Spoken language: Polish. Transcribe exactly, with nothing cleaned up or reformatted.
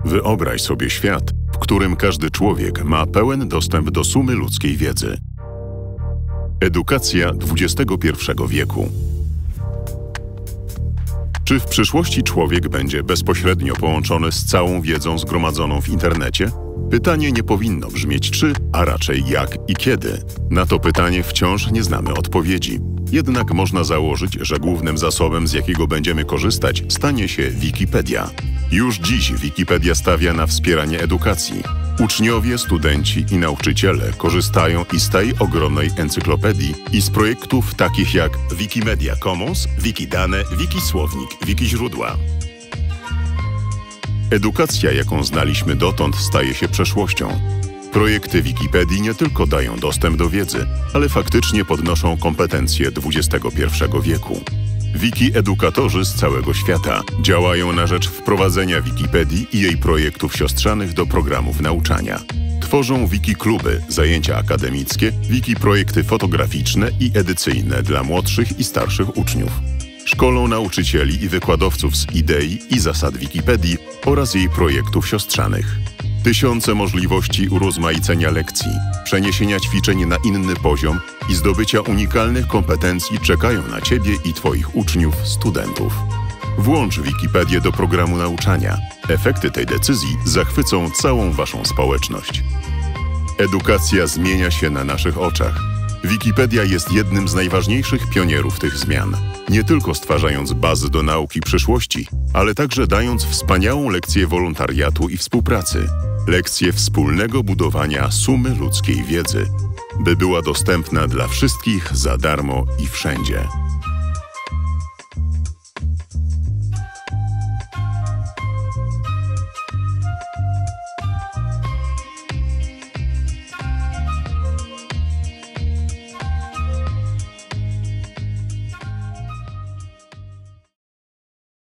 Wyobraź sobie świat, w którym każdy człowiek ma pełen dostęp do sumy ludzkiej wiedzy. Edukacja dwudziestego pierwszego wieku. Czy w przyszłości człowiek będzie bezpośrednio połączony z całą wiedzą zgromadzoną w internecie? Pytanie nie powinno brzmieć czy, a raczej jak i kiedy. Na to pytanie wciąż nie znamy odpowiedzi. Jednak można założyć, że głównym zasobem, z jakiego będziemy korzystać, stanie się Wikipedia. Już dziś Wikipedia stawia na wspieranie edukacji. Uczniowie, studenci i nauczyciele korzystają i z tej ogromnej encyklopedii i z projektów takich jak Wikimedia Commons, Wikidane, Wikisłownik, Wikiźródła. Edukacja, jaką znaliśmy dotąd, staje się przeszłością. Projekty Wikipedii nie tylko dają dostęp do wiedzy, ale faktycznie podnoszą kompetencje dwudziestego pierwszego wieku. Wiki-edukatorzy z całego świata działają na rzecz wprowadzenia Wikipedii i jej projektów siostrzanych do programów nauczania. Tworzą wiki-kluby, zajęcia akademickie, wiki-projekty fotograficzne i edycyjne dla młodszych i starszych uczniów. Szkolą nauczycieli i wykładowców z idei i zasad Wikipedii oraz jej projektów siostrzanych. Tysiące możliwości urozmaicenia lekcji, przeniesienia ćwiczeń na inny poziom i zdobycia unikalnych kompetencji czekają na Ciebie i Twoich uczniów, studentów. Włącz Wikipedię do programu nauczania. Efekty tej decyzji zachwycą całą Waszą społeczność. Edukacja zmienia się na naszych oczach. Wikipedia jest jednym z najważniejszych pionierów tych zmian. Nie tylko stwarzając bazy do nauki przyszłości, ale także dając wspaniałą lekcję wolontariatu i współpracy. Lekcję wspólnego budowania sumy ludzkiej wiedzy, by była dostępna dla wszystkich za darmo i wszędzie.